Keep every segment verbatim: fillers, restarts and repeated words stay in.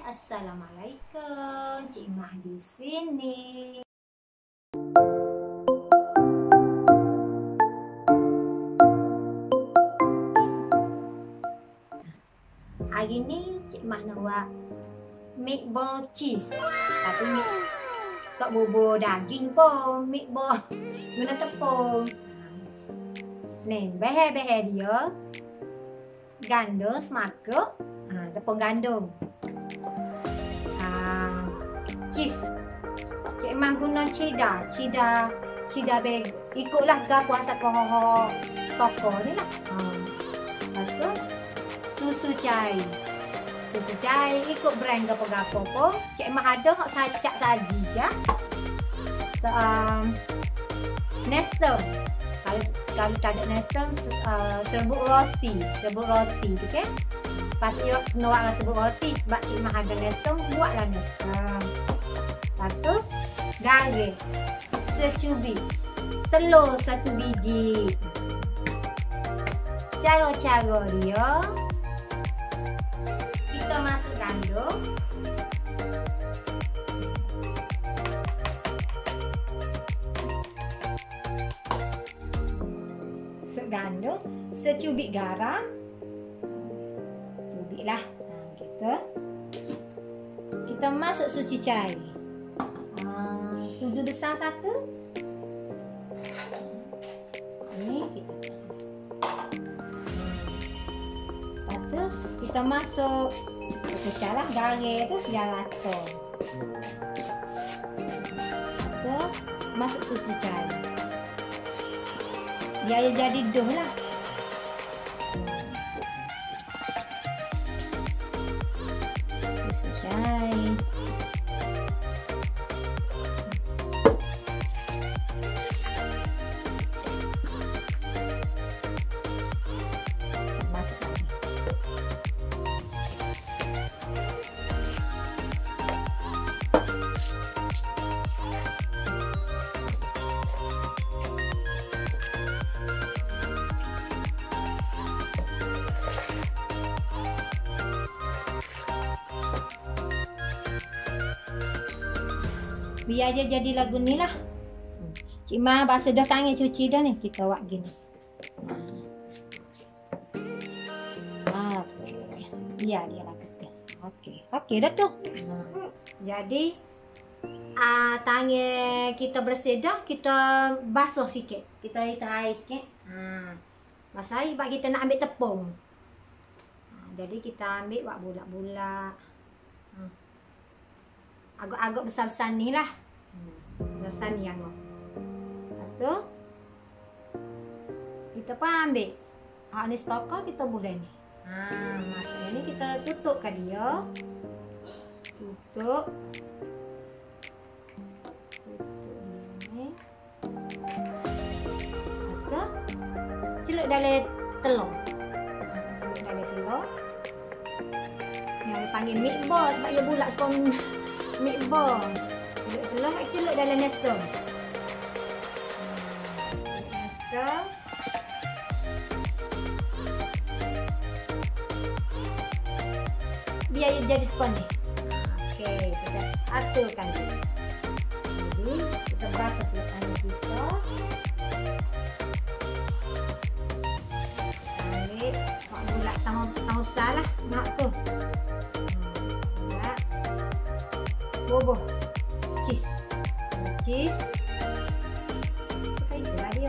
Assalamualaikum, Cik Mah di sini. Hari ni Cik Mah nak buat meatball cheese. Tapi ni tak bubur daging pun, meatball guna tepung. Ni, behel-behel dia. Gandum semangkuk, ha, tepung gandum. Ha, cheese. Cik Mah guna cheddar, cheddar, cheddar bag. Ikutlah ke puasa koho toko ni lah. Ha. Lepas tu susu cair. Susu cair ikut brand gapo-gapo pun. Cik Mah ada hak sacak saji ya. So, um, Nestem. Kalau kalau tak ada Nestem, uh, serbuk roti, serbuk roti, okey? Pasti nak buat serbuk roti sebab Cik Mah ada Nestem, buatlah Nestem. Lepas tu garam secubit, telur satu biji. Cara-cara dia, kita masuk gandum. Masuk gandum, secubit garam. Cubitlah. Ha, kita kita masuk susu cair. Ha, sudu besar satu. Ini kita. Lepas tu kita masuk pecahlah garam tu biar rata. Lepas masuk susu cair. Biar dia jadi dough lah. Susu cair. Masuk lagi. Biar dia jadi lagu ni lah. Cik Mah basuh dah tangan, cuci dah ni. Kita buat gini. Okey. Biar dia lah kekal. Okey. Okey dah tu. Jadi uh, tangan kita bersih dah. Kita basuh sikit. Kita letak air sikit. Ha. Basuh air sebab kita nak ambil tepung. Ha. Jadi kita ambil buat bulat-bulat. Ha. Agak-agak besar-besar ni lah. Hmm. Besar ni yang tu. Lepas tu kita pun ambil. Hak ni stokor kita boleh ni. Ha, masa ni kita tutupkan dia. Tutup. Tutup ni. Lepas tu celup dalam telur. Celup dalam telur. Yang panggil meatball sebab dia bulat sekali. Meatball. Telur nak celup dalam Nestem. Nestem. Biar dia jadi spon ni. Okey, kita aturkan dia. Jadi, kita basuh telur tangan kita. Tarik. Nak bulat sama-sama besar lah. Nak tu. Bulat. Bubuh. Cheese. Cheese. Kita itulah dia.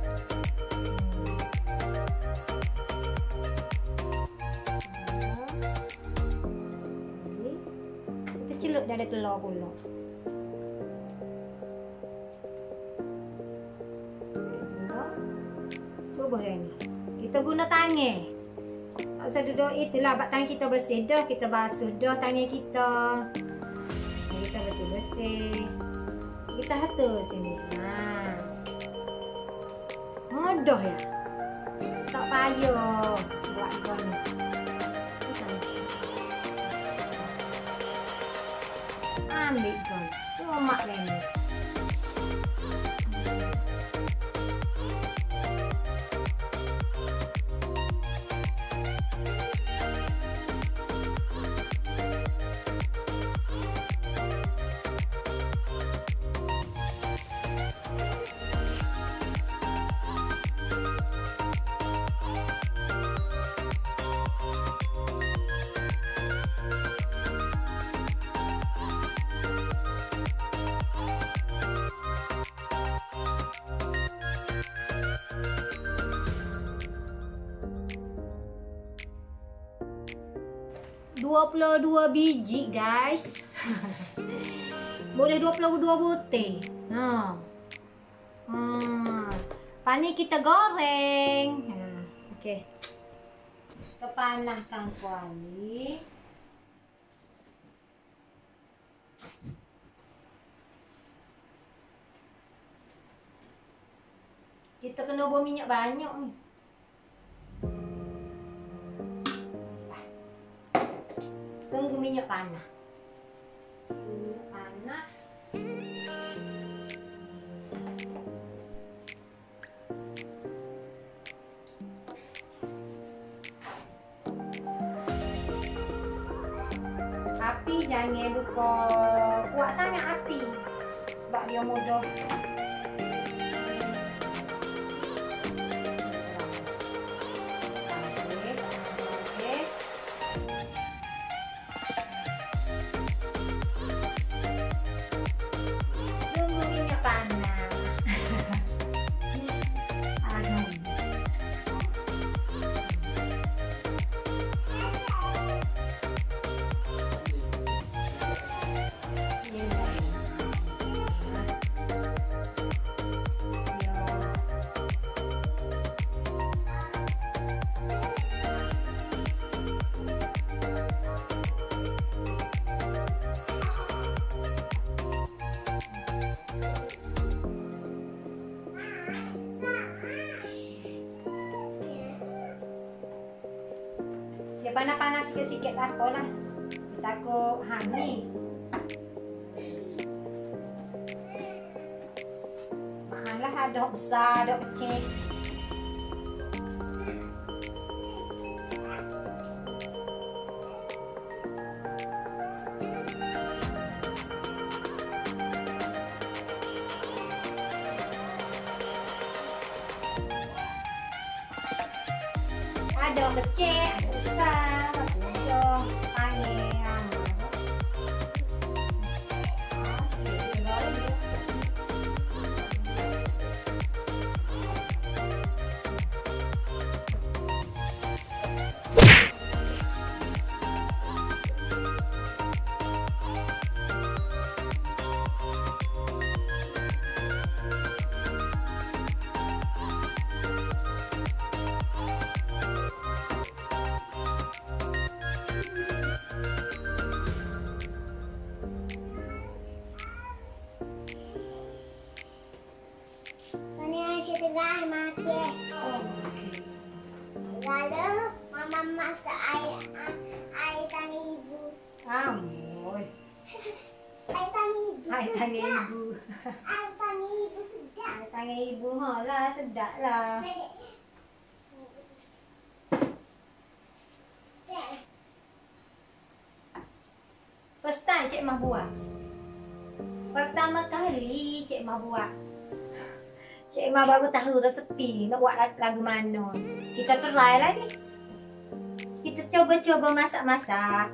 Kita celup dah ada telur pula. Bubuh dah ni. Kita guna tangan. Tak usah duduk itulah. Sebab tangan kita bersih dah. Kita basuh dah tangan kita. Kita bersih-bersih. Kita atur sini. Ha. Mudah ya. Tak payah buat kau ni. Ambil kau. Cuma ni. dua puluh dua biji, guys. Boleh dua puluh dua butir. Ha. Hmm. Lepas ni kita goreng. Ha. Okey. Kita panaskan kuali. Kita kena buang minyak banyak ni. Tunggu minyak panas. Minyak panas. Api jangan buka kuat sangat api. Sebab dia mudah. Dia panas-panas sikit-sikit tak apalah. Takut hang ni. Malah ada besar, ada kecil. Ada kecil, ada besar, ada panjang. Lalu mama masak air air tangan ibu. Amboi. Air tangan ibu. Air tangan ibu. Air tangan ibu sedap. Air tangan ibu ha lah sedap lah. First time Cik Mah buat. Pertama kali Cik Mah buat. Cik Mah baru tahu resepi nak buat lagu mana. Kita try lah ni. Kita coba-coba masak-masak.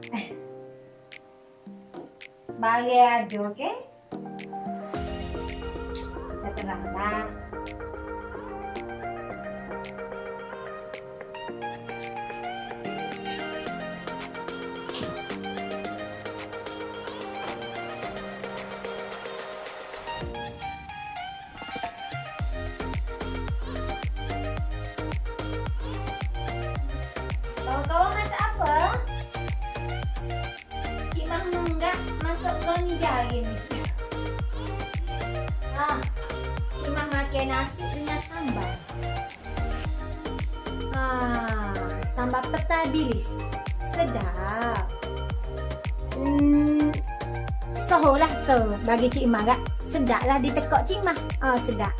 Bagi ada, okey? Kita try lah. Kawan-kawan masak apa? Cik Mah enggak masak goni jari ni. Ah, Cik Mah makan nasi dengan sambal. Ah, sambal petai bilis. Sedap. Hmm, soho lah so bagi Cik Mah gak. Sedap lah ditekuk Cik Mah. Ah, sedap.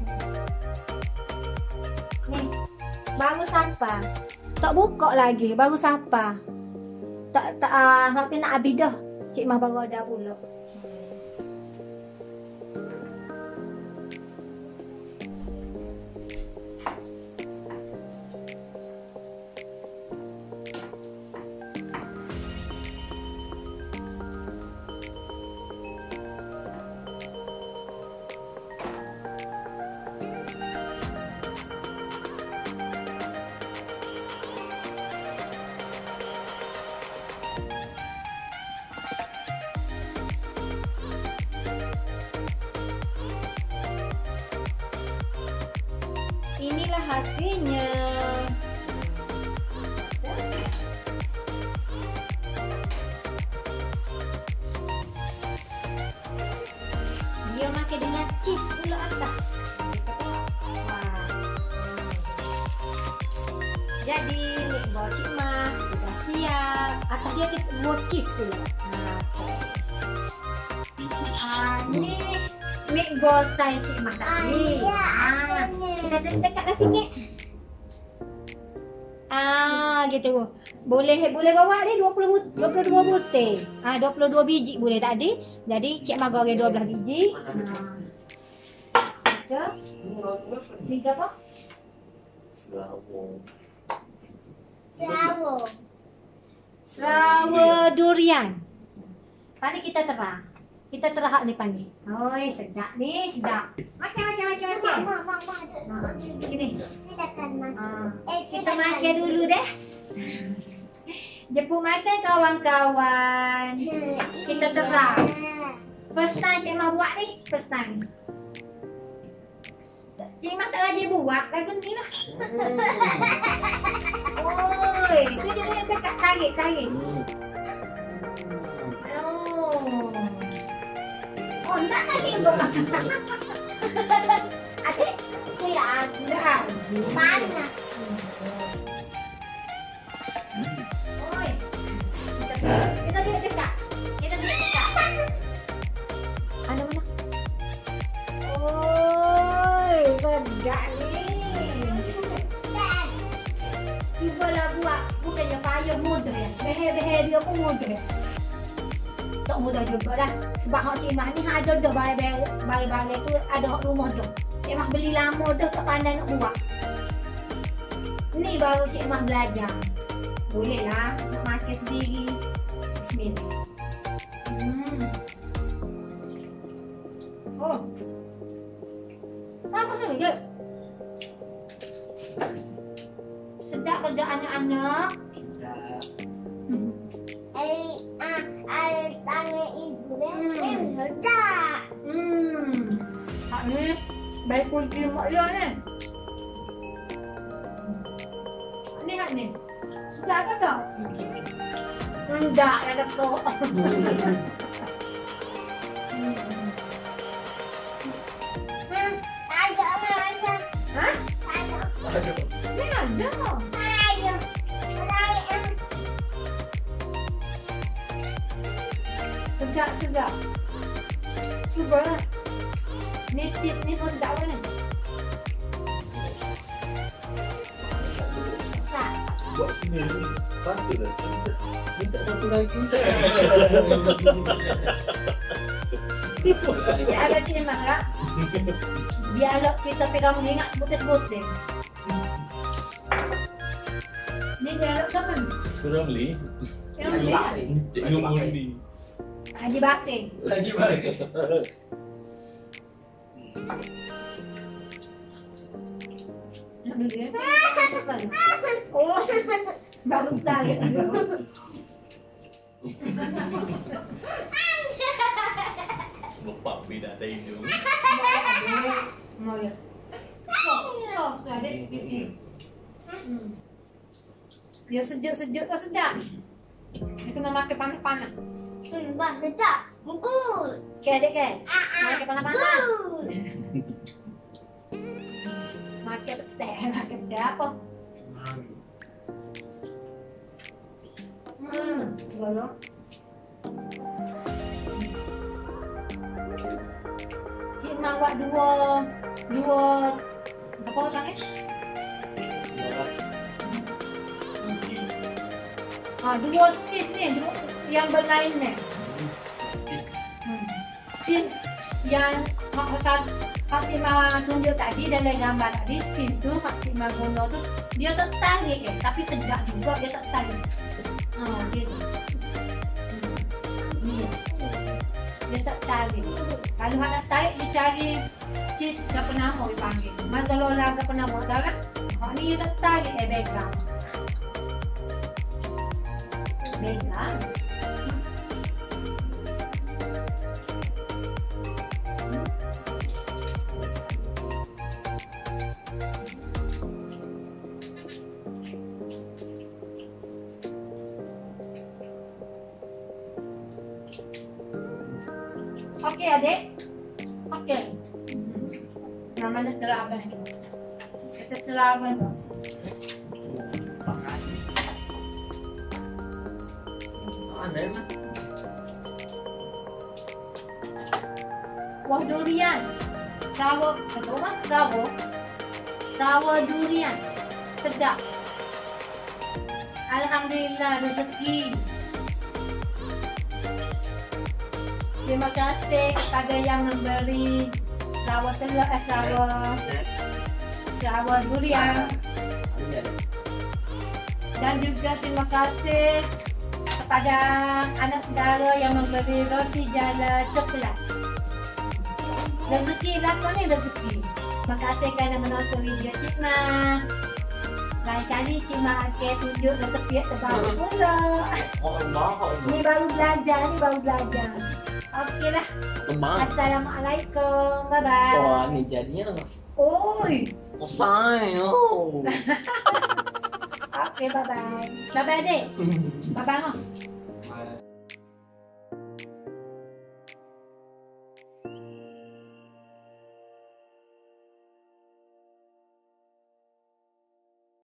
Ni, baru sampai. Tak buka lagi, baru siapa? Tak tak ah, hampir nak habis dah. Cik Mah baru ada pula. hasilnya. Dia makan dengan cheese pula atas. Wah. Jadi meatball Cik Mak sudah siap. Atas dia kita buat cheese pula. Nah, ah, ini meatball style Cik Mak tadi. Ah, kita dekatkan sikit. Ah, gitu. Boleh boleh bawa ni dua puluh dua puluh dua butir. Ah, dua puluh dua biji boleh tadi. Jadi Cik Mak goreng dua belas biji. Ha. Tiga apa? Serawung. Serawung. Serawa durian. Pani kita terah. Kita terah ni pani. Oi, sedap ni, sedap. Makan makan makan makan. Mak, mak, mak, mak. Gini. Silakan masuk. Ah, Eh, kita silakan. makan dulu deh. Jemput makan kawan-kawan. Kita terah. First time Cik Mak buat ni, first time. Cik Mak tak rajin buat, lagu ni lah. Oi, tu dia yang dekat tarik, tarik. Oh. Oh, nak lagi buat. Adik, Ya, dah. mana? Oi. Kita dia dekat. Kita dia dekat. Ada mana? Oi, sedap ni. Cubalah buat. Bukannya payah mudah ya. Behel-behel dia pun mudah. Tak mudah jugalah. Sebab hak Cik Mak ni hak ada dah barang-barang tu ada hak rumah dah. Cik Mak beli lama dah tak pandai nak buat. Ni baru Cik Mak belajar. Boleh lah nak makan sendiri. Bismillah. Hmm. Oh. Apa tu je? Sedap kerja anak-anak. Eh, ah, air tangan ibu Hmm. eh, sedap. Hmm. Hak ni baik kunci mak dia ni. Ni hak ni. Sedap ke tak? Enggak, ada kok. Hmm. Ada mana? Hah? Ada. Ni ada. Ada. Ada. Sedap, sedap. Cuba lah. Ni cheese ni pun sedap kan? Tak. Buat sini ni. Patut dah sedap. Minta satu lagi. Ya ada Cik Mak tak? Biar lo cerita pirang ni ingat sebutir-sebutir. Ni dia lo kapan? Kurang li. Pirang ni lah. Tengok undi. Haji Batin. Haji balik. Nak beli dia? Oh, baru tahu. Bapak beda tadi tu. Mau ya? Sos, sos tu ada sikit. Hmm. Dia sejuk-sejuk tu sedap. Dia kena makan panas-panas. Hmm, wah, sedap. Good. Okay, adik kan? Ah, ah. Makan panas-panas. Good. Makan teh, makan dah apa? Hmm, cuba lo. Cik Mak buat dua, dua, apa orang eh? Ha, dua cheese ni, dua, yang berlain ni. Hmm. Cheese yang Mak Cik Mak Cik Mak tunjuk tadi dalam gambar tadi, cheese tu Mak Cik Mak guna tu dia tak tarik eh, tapi sedap juga dia tak tarik. Ha, dia tu. Hmm. Ni. Dia tak tarik. Kalau nak tarik dia cari cheese dah pernah mau dipanggil. Mozzarella dah pernah mau dah kan? Hak ni dia tak tarik eh background. Background. Okey adik. Okey. Namanya terapan. Kita terapan tu. Ada mah. Kuah durian. Sawo, kata orang sawo. Sawo durian. Sedap. Alhamdulillah rezeki. Terima kasih kepada yang memberi sawo telur, eh, sawo, sawo durian. Dan juga terima kasih kepada anak saudara yang memberi roti jala coklat. Rezeki lah kau ni rezeki. Terima kasih kerana menonton video Cik Mak. Lain kali Cik Mak akan tunjuk resepi terbaru pula. Oh, Allah. Ni baru belajar, ni baru belajar. Okeylah. Kemana? Assalamualaikum. Bye bye. Wah, ni jadinya. Oi. Selesai. Oh. Okey, bye bye. Bye bye adik. Bye bye.